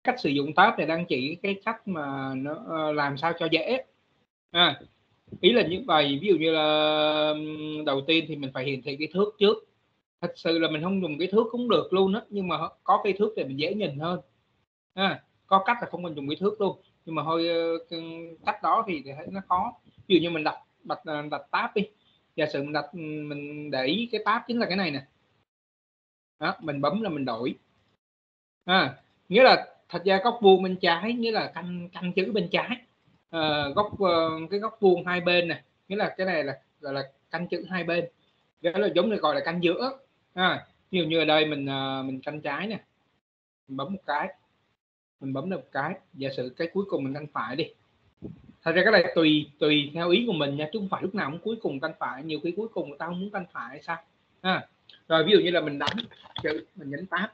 cách sử dụng tab này đang chỉ cái cách mà nó làm sao cho dễ. Ý là như vậy, ví dụ như là đầu tiên thì mình phải hiển thị cái thước trước. Thật sự là mình không dùng cái thước cũng được luôn á, nhưng mà có cái thước thì mình dễ nhìn hơn. Có cách là không cần dùng cái thước luôn, nhưng mà thôi cách đó thì thấy nó khó. Ví dụ như mình đặt tab đi, giả sử mình để ý cái tab chính là cái này nè, đó, mình bấm là mình đổi. Nghĩa là thật ra góc vuông bên trái nghĩa là canh chữ bên trái, cái góc vuông hai bên này nghĩa là cái này là gọi là canh chữ hai bên, đó là giống như gọi là canh giữa. Ví dụ như ở đây mình canh trái nè, mình bấm một cái, mình bấm được một cái, giả sử cái cuối cùng mình canh phải đi. Thật ra cái này tùy theo ý của mình nha, chứ không phải lúc nào cũng cuối cùng canh phải, nhiều khi cuối cùng người ta không muốn canh phải sao. Rồi ví dụ như là mình đánh chữ, mình nhấn tab.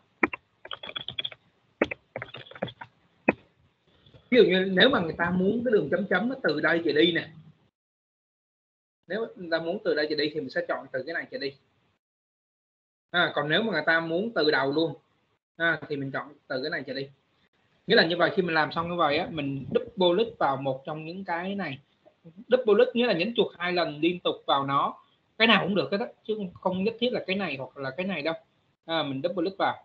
Ví dụ như nếu mà người ta muốn cái đường chấm chấm nó từ đây trở đi nè, nếu người ta muốn từ đây trở đi thì mình sẽ chọn từ cái này trở đi. Còn nếu mà người ta muốn từ đầu luôn thì mình chọn từ cái này trở đi. Nghĩa là như vậy, khi mình làm xong như vậy á, mình double click vào một trong những cái này. Double click nghĩa là nhấn chuột 2 lần liên tục vào nó, cái nào cũng được hết đó, chứ không nhất thiết là cái này hoặc là cái này đâu. Mình double click vào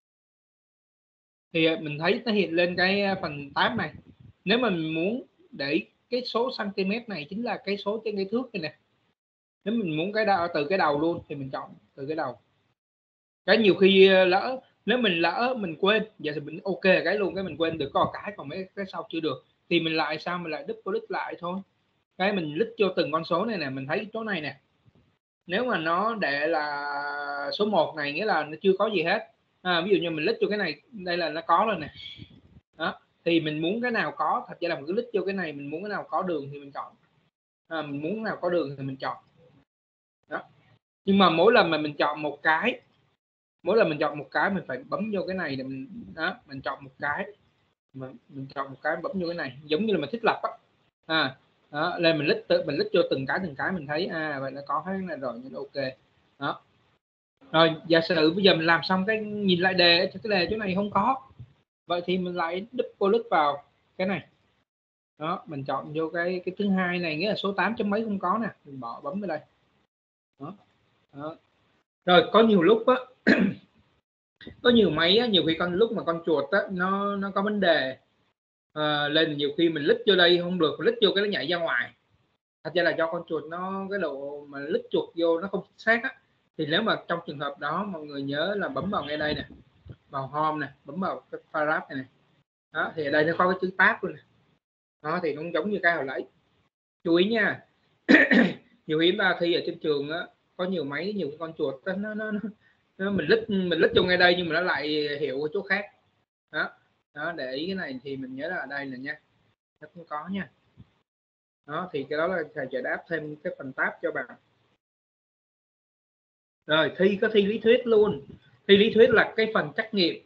thì mình thấy nó hiện lên cái phần tab này. Nếu mình muốn để cái số cm này chính là cái số trên cái thước này nè, nếu mình muốn từ cái đầu luôn thì mình chọn từ cái đầu. Cái nhiều khi nếu mình lỡ mình quên, giờ thì mình ok cái luôn, cái mình quên được có cái, còn mấy cái sau chưa được thì mình lại mình lại double click lại thôi. Cái mình click cho từng con số này nè, mình thấy số này nè, nếu mà nó để là số 1 này nghĩa là nó chưa có gì hết. Ví dụ như mình click cho cái này, đây là nó có rồi nè. Đó, thì mình muốn cái nào có, thật ra là mình cứ click vô cái này, mình muốn cái nào có đường thì mình chọn. Mình muốn cái nào có đường thì mình chọn. Đó. Nhưng mà mỗi lần mà mình chọn một cái, mình phải bấm vô cái này để mình chọn một cái, mình chọn một cái bấm vô cái này, giống như là mình thiết lập á. Đó, lên mình list vô từng cái mình thấy vậy nó có cái này rồi, nên ok. Đó. Rồi giả sử bây giờ mình làm xong cái nhìn lại đề, cái đề chỗ này không có, vậy thì mình lại double click vào cái này. Đó, mình chọn vô cái thứ hai này, nghĩa là số 8 chấm mấy không có nè, mình bỏ bấm vào đây. Đó. Đó. Rồi có nhiều lúc á có nhiều máy á, nhiều khi lúc mà con chuột á, nó có vấn đề lên, nhiều khi mình lít vô đây không được, lít vô cái nó nhảy ra ngoài. Thật ra là do con chuột nó cái độ mà lít chuột vô nó không chính xác á. Thì nếu mà trong trường hợp đó mọi người nhớ là bấm vào ngay đây nè, vào home nè, bấm vào cái paragraph này nè. Đó, thì ở đây nó có cái chữ tab luôn nè. Đó, thì nó giống như cái hồi nãy. Chú ý nha. Nhiều khi ta thi ở trên trường á, có nhiều máy, nhiều con chuột nó mình lít vô ngay đây nhưng mà nó lại hiệu ở chỗ khác. Đó, để ý cái này thì mình nhớ là ở đây nè nha, nó cũng có nha. Đó, thì cái đó là thầy giải đáp thêm cái phần tab cho bạn. Rồi có thi lý thuyết luôn. Thi lý thuyết là cái phần trắc nghiệm,